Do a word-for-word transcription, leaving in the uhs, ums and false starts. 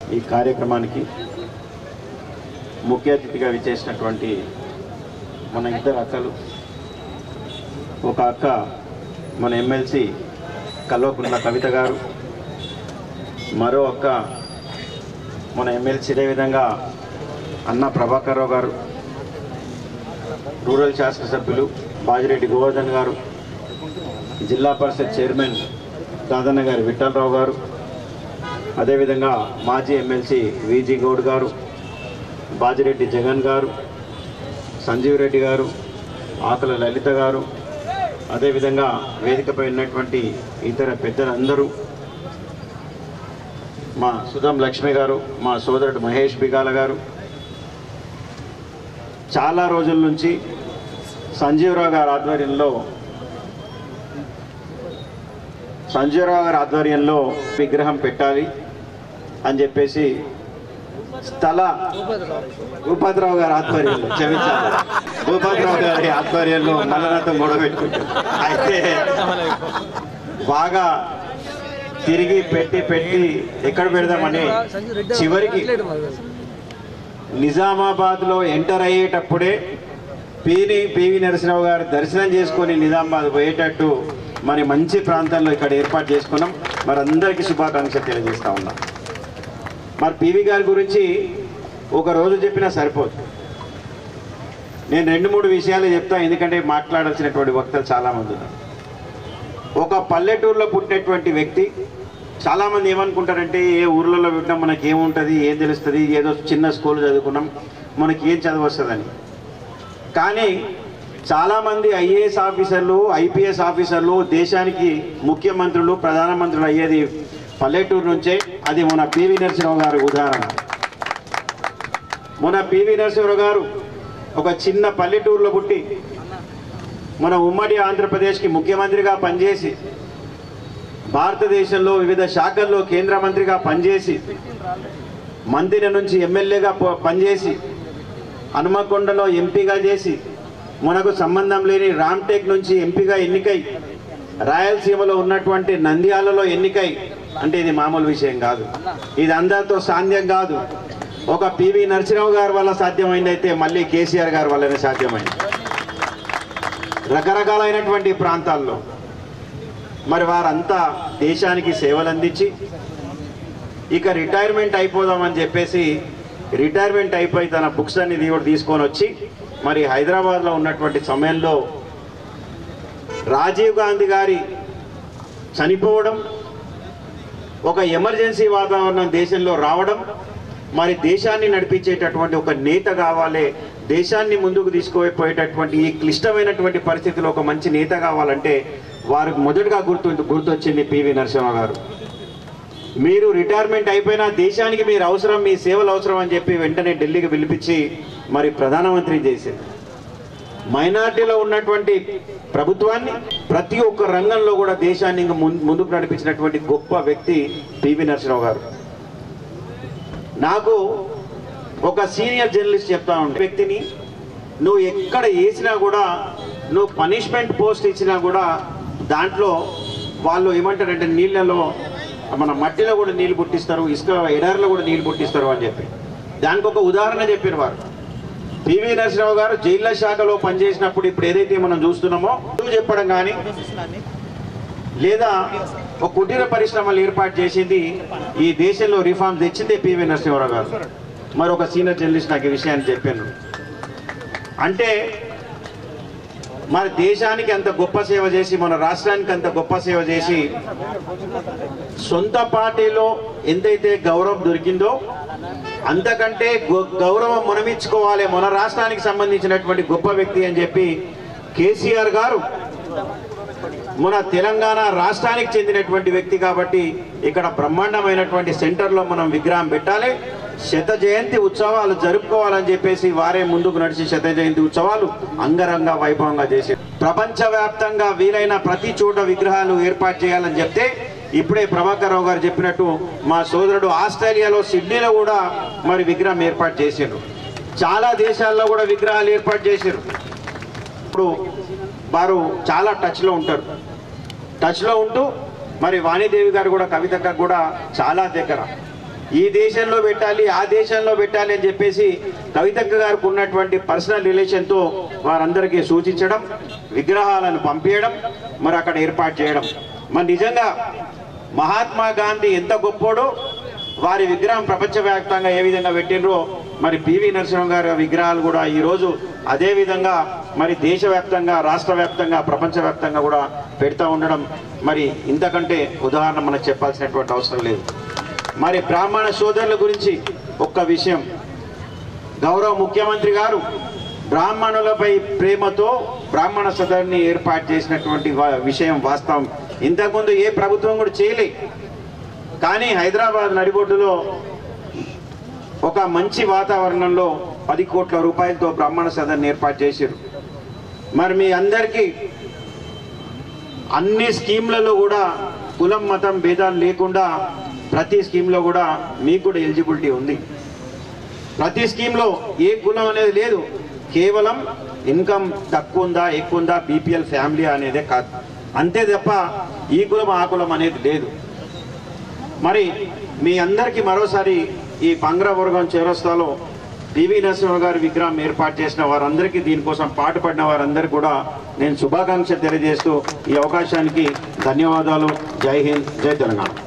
ఈ కార్యక్రమానికి ముఖ్య అతిథిగా విచ్చేసినటువంటి మన ఇద్దరు అక్కలు, ఒక అక్క మన ఎమ్మెల్సీ కల్వకుంట్ల కవిత గారు, మరో అక్క మన ఎమ్మెల్సీ అదేవిధంగా అన్న ప్రభాకర్ రావు గారు, రూరల్ శాసనసభ్యులు బాజిరెడ్డి గోవర్ధన్ గారు, జిల్లా పరిషత్ చైర్మన్ దాదన్న గారి విఠలరావు గారు, అదేవిధంగా మాజీ ఎమ్మెల్సీ విజీ గౌడ్ గారు, బాజిరెడ్డి జగన్ గారు, సంజీవ్ రెడ్డి గారు, ఆకల లలిత గారు, అదేవిధంగా వేదికపై ఉన్నటువంటి ఇతర పెద్దలందరూ, మా సుధం లక్ష్మి గారు, మా సోదరుడు మహేష్ బిగాల గారు, చాలా రోజుల నుంచి సంజీవరావు గారి ఆధ్వర్యంలో సంజీవరావు గారి ఆధ్వర్యంలో విగ్రహం పెట్టాలి అని చెప్పేసి స్థల భూపతిరావు గారి ఆధ్వర్యంలో క్షమించాలి భూపతిరావు గారి ఆధ్వర్యంలో మల్లనతో గొడవ పెట్టుకుంటారు. అయితే బాగా తిరిగి పెట్టి పెట్టి ఎక్కడ పెడదామని చివరికి నిజామాబాద్లో ఎంటర్ అయ్యేటప్పుడే పిని పివి నరసింహరావు గారు దర్శనం చేసుకొని నిజామాబాద్ పోయేటట్టు మరి మంచి ప్రాంతంలో ఇక్కడ ఏర్పాటు చేసుకున్నాం. మరి అందరికీ శుభాకాంక్షలు తెలియజేస్తా ఉన్నాం. మరి పివి గారి గురించి ఒక రోజు చెప్పినా సరిపోదు. నేను రెండు మూడు విషయాలు చెప్తా, ఎందుకంటే మాట్లాడాల్సినటువంటి వక్తలు చాలామంది ఉన్నారు. ఒక పల్లెటూరులో పుట్టినటువంటి వ్యక్తి, చాలామంది ఏమనుకుంటారంటే ఏ ఊర్లలో పుట్టినా మనకి ఏముంటుంది, ఏం తెలుస్తుంది, ఏదో చిన్న స్కూల్ చదువుకున్నాం మనకి ఏం చదువు వస్తుందని. కానీ చాలామంది ఐఏఎస్ ఆఫీసర్లు, ఐపీఎస్ ఆఫీసర్లు, దేశానికి ముఖ్యమంత్రులు, ప్రధానమంత్రులు అయ్యేది పల్లెటూరు నుంచే. అది మన పివి నరసింహరావు గారి ఉదాహరణ. మన పివి నరసింహరావు గారు ఒక చిన్న పల్లెటూరులో పుట్టి మన ఉమ్మడి ఆంధ్రప్రదేశ్కి ముఖ్యమంత్రిగా పనిచేసి, భారతదేశంలో వివిధ శాఖల్లో కేంద్ర మంత్రిగా పనిచేసి, మంత్రి నుంచి ఎమ్మెల్యేగా పనిచేసి, హనుమకొండలో ఎంపీగా చేసి, మనకు సంబంధం లేని రామ్టెక్ నుంచి ఎంపీగా ఎన్నికై, రాయలసీమలో ఉన్నటువంటి నంద్యాలలో ఎన్నికై, అంటే ఇది మామూలు విషయం కాదు, ఇది అందరితో సాధ్యం కాదు. ఒక పివి నరసింహరావు గారి వల్ల సాధ్యమైంది, అయితే మళ్ళీ కేసీఆర్ గారి వల్లనే సాధ్యమైంది. రకరకాలైనటువంటి ప్రాంతాల్లో మరి వారంతా దేశానికి సేవలు అందించి ఇక రిటైర్మెంట్ అయిపోదామని చెప్పేసి రిటైర్మెంట్ అయిపోయి తన బుక్స్ అన్ని కూడా తీసుకొని వచ్చి మరి హైదరాబాద్లో ఉన్నటువంటి సమయంలో రాజీవ్ గాంధీ గారి చనిపోవడం, ఒక ఎమర్జెన్సీ వాతావరణం దేశంలో రావడం, మరి దేశాన్ని నడిపించేటటువంటి ఒక నేత కావాలి, దేశాన్ని ముందుకు తీసుకుపోయేటటువంటి ఈ క్లిష్టమైనటువంటి పరిస్థితిలో ఒక మంచి నేత కావాలంటే వారికి మొదటగా గుర్తు గుర్తొచ్చింది పివి నరసింహరావు గారు. మీరు రిటైర్మెంట్ అయిపోయినా దేశానికి మీరు అవసరం, మీ సేవలు అవసరం అని చెప్పి వెంటనే ఢిల్లీకి పిలిపించి మరి ప్రధానమంత్రి చేసింది. మైనార్టీలో ఉన్నటువంటి ప్రభుత్వాన్ని ప్రతి ఒక్క రంగంలో కూడా దేశాన్ని ఇంకా ముందుకు నడిపించినటువంటి గొప్ప వ్యక్తి పివి నరసింహరావు గారు. నాకు ఒక సీనియర్ జర్నలిస్ట్ చెప్తా ఉండే వ్యక్తిని, నువ్వు ఎక్కడ వేసినా కూడా, నువ్వు పనిష్మెంట్ పోస్ట్ ఇచ్చినా కూడా దాంట్లో వాళ్ళు ఏమంటారంటే నీళ్ళలో, మన మట్టిలో కూడా నీళ్ళు పుట్టిస్తారు, ఇసుక ఎడారిలో కూడా నీళ్ళు పుట్టిస్తారు అని చెప్పి దానికి ఒక ఉదాహరణ చెప్పిన వారు పివి నరసింహరావు గారు. జైళ్ల శాఖలో పనిచేసినప్పుడు ఇప్పుడు ఏదైతే మనం చూస్తున్నామో చెప్పడం కానీ, లేదా ఒక కుటీర పరిశ్రమలు ఏర్పాటు చేసింది, ఈ దేశంలో రిఫార్మ్స్ తెచ్చిందే పివి నరసింహరావు గారు. మరి ఒక సీనియర్ జర్నలిస్ట్ నాకు ఈ విషయాన్ని చెప్పాను. అంటే మన దేశానికి అంత గొప్ప సేవ చేసి, మన రాష్ట్రానికి అంత గొప్ప సేవ చేసి, సొంత పార్టీలో ఎంతైతే గౌరవం దొరికిందో అంతకంటే గౌరవం మనమిచ్చుకోవాలి, మన రాష్ట్రానికి సంబంధించినటువంటి గొప్ప వ్యక్తి అని చెప్పి కేసీఆర్ గారు మన తెలంగాణ రాష్ట్రానికి చెందినటువంటి వ్యక్తి కాబట్టి ఇక్కడ బ్రహ్మాండమైనటువంటి సెంటర్లో మనం విగ్రహం పెట్టాలి, శత జయంతి ఉత్సవాలు జరుపుకోవాలని చెప్పేసి వారే ముందుకు నడిచి శత జయంతి ఉత్సవాలు అంగరంగ వైభవంగా చేసి ప్రపంచవ్యాప్తంగా వీలైన ప్రతి చోట విగ్రహాలు ఏర్పాటు చేయాలని చెప్తే, ఇప్పుడే ప్రభాకర్ రావు గారు చెప్పినట్టు మా సోదరుడు ఆస్ట్రేలియాలో సిడ్నీలో కూడా మరి విగ్రహం ఏర్పాటు చేశారు. చాలా దేశాల్లో కూడా విగ్రహాలు ఏర్పాటు చేశారు. ఇప్పుడు వారు చాలా టచ్లో ఉంటారు. టచ్లో ఉంటూ మరి వాణిదేవి గారు కూడా కవితకు కూడా చాలా దగ్గర. ఈ దేశంలో పెట్టాలి ఆ దేశంలో పెట్టాలి అని చెప్పేసి కవితక్క గారికి ఉన్నటువంటి పర్సనల్ రిలేషన్తో వారందరికీ సూచించడం, విగ్రహాలను పంపించడం, మరి అక్కడ ఏర్పాటు చేయడం. మరి నిజంగా మహాత్మా గాంధీ ఎంత గొప్పోడో వారి విగ్రహం ప్రపంచవ్యాప్తంగా ఏ విధంగా పెట్టినరో మరి పివి నరసింహ గారి విగ్రహాలు కూడా ఈరోజు అదే విధంగా మరి దేశవ్యాప్తంగా, రాష్ట్ర వ్యాప్తంగా, ప్రపంచవ్యాప్తంగా కూడా పెడతా ఉండడం మరి ఇంతకంటే ఉదాహరణ మనకు చెప్పాల్సినటువంటి అవసరం లేదు. మరి బ్రాహ్మణ సోదరుల గురించి ఒక్క విషయం, గౌరవ ముఖ్యమంత్రి గారు బ్రాహ్మణులపై ప్రేమతో బ్రాహ్మణ సదన్ని ఏర్పాటు చేసినటువంటి విషయం వాస్తవం. ఇంతకుముందు ఏ ప్రభుత్వం కూడా చేయలే. కానీ హైదరాబాద్ నడిబొడ్డులో ఒక మంచి వాతావరణంలో పది కోట్ల రూపాయలతో బ్రాహ్మణ సదన్ని ఏర్పాటు చేశారు. మరి మీ అందరికీ అన్ని స్కీమ్లలో కూడా కులం మతం భేదాలు లేకుండా ప్రతి స్కీమ్లో కూడా మీకు కూడా ఎలిజిబిలిటీ ఉంది. ప్రతి స్కీమ్లో ఏ కులం అనేది లేదు, కేవలం ఇన్కమ్ తక్కువ ఉందా ఎక్కువ ఉందా బీపీఎల్ ఫ్యామిలీ అనేదే కాదు, అంతే తప్ప ఈ కులం ఆ కులం అనేది లేదు. మరి మీ అందరికీ మరోసారి ఈ పంగ్రాపురం చౌరస్తాలో పివి నరసింహ గారి విగ్రహం ఏర్పాటు చేసిన వారందరికీ, దీనికోసం పాటుపడిన వారందరికీ కూడా నేను శుభాకాంక్షలు తెలియజేస్తూ ఈ అవకాశానికి ధన్యవాదాలు. జై హింద్, జై తెలంగాణ.